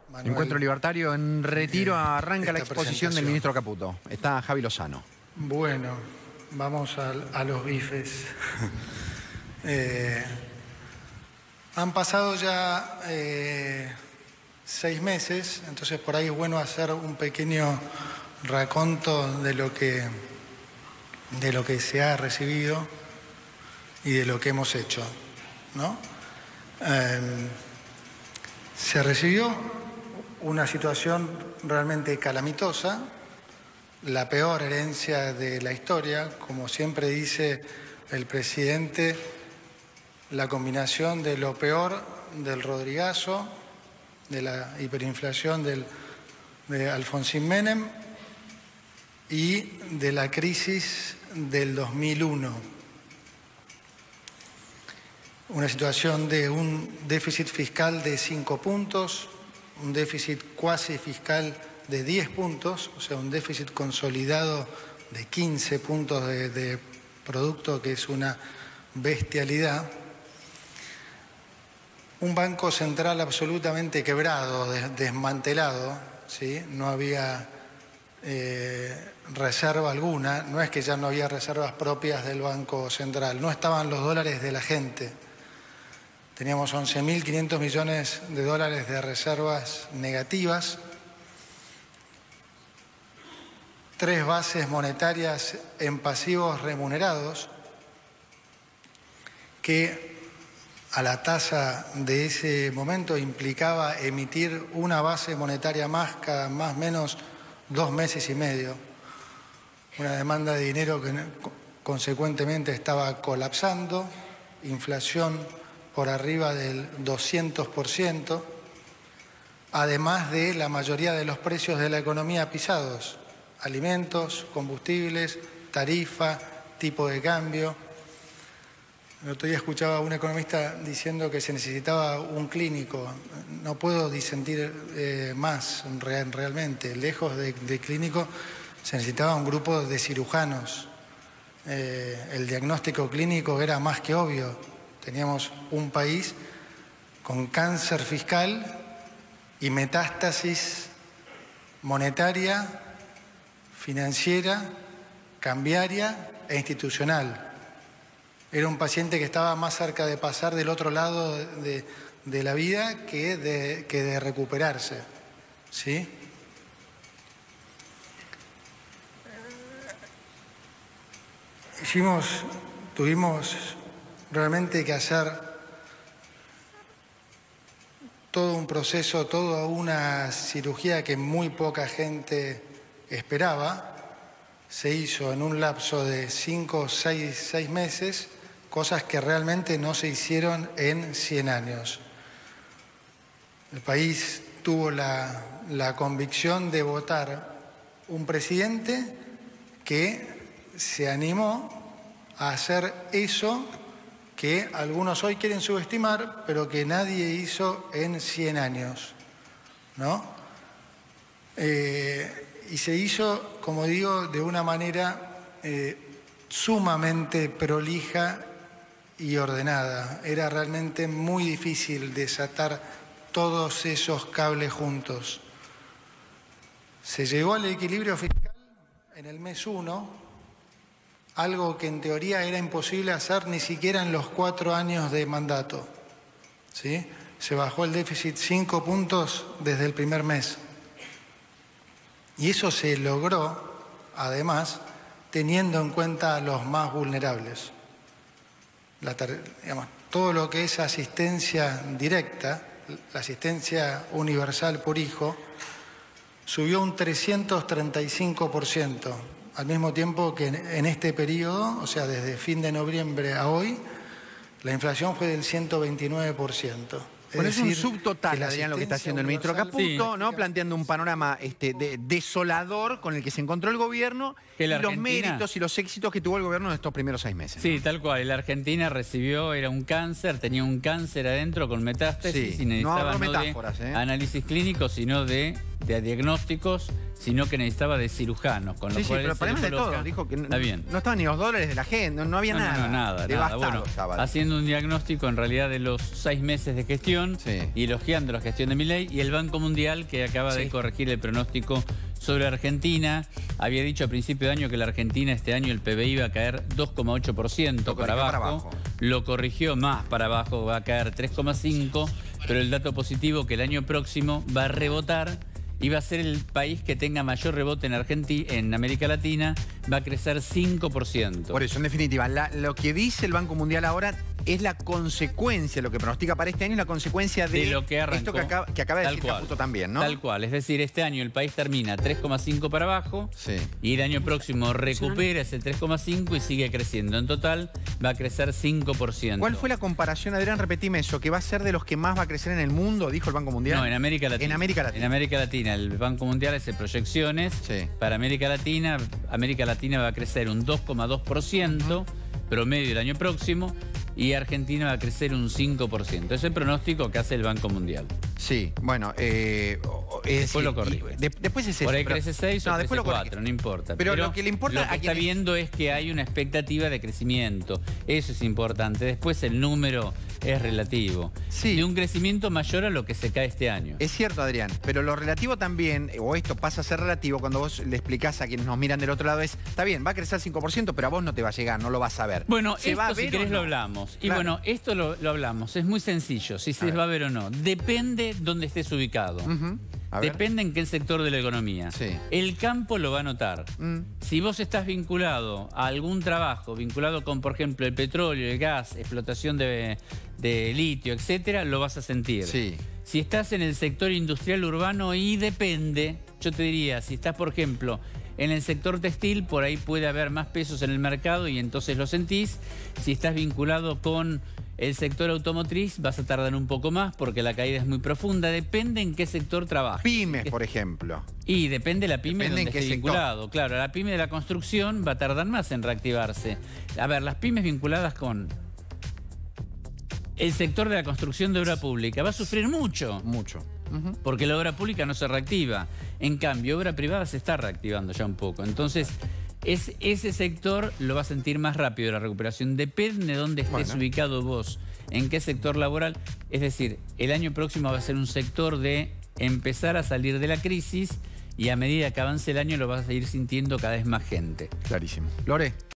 Manuel, Encuentro Libertario en Retiro, arranca la exposición del ministro Caputo. Está Javi Lozano. Bueno, vamos a los bifes. Han pasado ya 6 meses, entonces por ahí es bueno hacer un pequeño raconto de lo que se ha recibido y de lo que hemos hecho, ¿no? Se recibió una situación realmente calamitosa, la peor herencia de la historia, como siempre dice el presidente, la combinación de lo peor del Rodrigazo, de la hiperinflación de Alfonsín Menem y de la crisis del 2001. Una situación de un déficit fiscal de 5 puntos, un déficit cuasi fiscal de 10 puntos, o sea, un déficit consolidado de 15 puntos de producto, que es una bestialidad. Un banco central absolutamente quebrado, desmantelado, ¿sí? No había reserva alguna, no es que ya no había reservas propias del Banco Central, no estaban los dólares de la gente. Teníamos 11.500 millones de dólares de reservas negativas, 3 bases monetarias en pasivos remunerados, que a la tasa de ese momento implicaba emitir una base monetaria más cada más o menos 2 meses y medio. Una demanda de dinero que consecuentemente estaba colapsando, inflación por arriba del 200%, además de la mayoría de los precios de la economía pisados: alimentos, combustibles, tarifa, tipo de cambio. El otro día escuchaba a un economista diciendo que se necesitaba un clínico. No puedo disentir más realmente. Lejos de clínico, se necesitaba un grupo de cirujanos. El diagnóstico clínico era más que obvio. Teníamos un país con cáncer fiscal y metástasis monetaria, financiera, cambiaria e institucional. Era un paciente que estaba más cerca de pasar del otro lado de la vida que de recuperarse, ¿sí? Tuvimos realmente que hacer todo un proceso, toda una cirugía que muy poca gente esperaba. Se hizo en un lapso de 5 o 6 meses, cosas que realmente no se hicieron en 100 años. El país tuvo la convicción de votar un presidente que se animó a hacer eso que algunos hoy quieren subestimar, pero que nadie hizo en 100 años, ¿no? Y se hizo, como digo, de una manera sumamente prolija y ordenada. Era realmente muy difícil desatar todos esos cables juntos. Se llegó al equilibrio fiscal en el mes 1, algo que en teoría era imposible hacer ni siquiera en los 4 años de mandato, ¿sí? Se bajó el déficit 5 puntos desde el primer mes. Y eso se logró, además, teniendo en cuenta a los más vulnerables. Todo lo que es asistencia directa, la asistencia universal por hijo, subió un 335%. Al mismo tiempo que en este periodo, o sea, desde fin de noviembre a hoy, la inflación fue del 129%. Bueno, es un subtotal, Adrián, lo que está haciendo el ministro Caputo, sí, ¿no? Planteando un panorama desolador con el que se encontró el gobierno y los méritos y los éxitos que tuvo el gobierno en estos primeros 6 meses. Sí, ¿no? Tal cual. La Argentina recibió, era un cáncer, tenía un cáncer adentro con metástasis, sí, y necesitaba no de análisis clínicos, sino de de diagnósticos, sino que necesitaba de cirujanos. Con lo cual pero ponemos de todo. Dijo que está bien. No estaban ni los dólares de la gente, no había nada. Nada. Bueno, haciendo un diagnóstico en realidad de los 6 meses de gestión y elogiando la gestión de Milei, y el Banco Mundial, que acaba de corregir el pronóstico sobre Argentina. Había dicho a principio de año que la Argentina este año el PBI iba a caer 2,8% para abajo. Lo corrigió más para abajo, va a caer 3,5%, pero el dato positivo que el año próximo va a rebotar y va a ser el país que tenga mayor rebote en América Latina, va a crecer 5%. Por eso, en definitiva, lo que dice el Banco Mundial ahora es la consecuencia, lo que pronostica para este año es la consecuencia de lo que arrancó, esto que acaba de decir Caputo también, ¿no? Tal cual, es decir, este año el país termina 3,5 para abajo y el año próximo recupera ese 3,5 y sigue creciendo. En total va a crecer 5%. ¿Cuál fue la comparación, Adrián? Repetime eso, que va a ser de los que más va a crecer en el mundo, dijo el Banco Mundial. No, en América Latina. En América Latina. En América Latina. El Banco Mundial hace proyecciones para América Latina. América Latina va a crecer un 2,2% promedio el año próximo. Y Argentina va a crecer un 5%. Ese es el pronóstico que hace el Banco Mundial. Sí, bueno, después lo corrige. Después es eso. Por ahí crece 6 o crece 4, corrige. no importa. Pero lo que le importa lo que está viendo es que hay una expectativa de crecimiento. Eso es importante. Después el número es relativo. De un crecimiento mayor a lo que se cae este año. Es cierto, Adrián, pero lo relativo también, o esto pasa a ser relativo cuando vos le explicás a quienes nos miran del otro lado, está bien, va a crecer 5%, pero a vos no te va a llegar, no lo vas a ver. Bueno, esto si querés lo hablamos. Y bueno, esto lo hablamos. Es muy sencillo, si se va a ver o no. Depende dónde estés ubicado. Depende en qué sector de la economía. El campo lo va a notar. Si vos estás vinculado a algún trabajo, vinculado con, por ejemplo, el petróleo, el gas, explotación de litio, etcétera, lo vas a sentir. Si estás en el sector industrial urbano, y depende, yo te diría, si estás, por ejemplo, en el sector textil, por ahí puede haber más pesos en el mercado y entonces lo sentís. Si estás vinculado con el sector automotriz, vas a tardar un poco más porque la caída es muy profunda. Depende en qué sector trabajas. Pymes, por ejemplo. Y depende la pyme donde esté vinculado. Claro, la pyme de la construcción va a tardar más en reactivarse. A ver, las pymes vinculadas con el sector de la construcción de obra pública va a sufrir mucho. Porque la obra pública no se reactiva. En cambio, obra privada se está reactivando ya un poco. Entonces, ese sector lo va a sentir más rápido la recuperación. Depende de dónde estés ubicado vos, en qué sector laboral. Es decir, el año próximo va a ser un sector de empezar a salir de la crisis y a medida que avance el año lo vas a ir sintiendo cada vez más gente. Clarísimo. Lore.